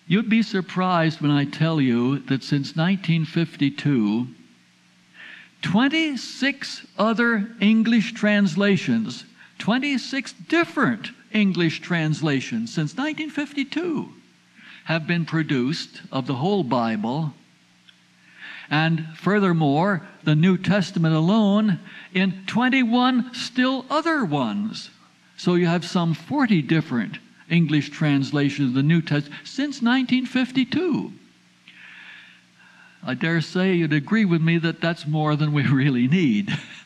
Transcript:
You'd be surprised when I tell you that since 1952, 26 other English translations, 26 different English translations since 1952 have been produced of the whole Bible. And furthermore, the New Testament alone in 21 still other ones. So you have some 40 different English translations of the New Testament since 1952. I dare say you'd agree with me that that's more than we really need.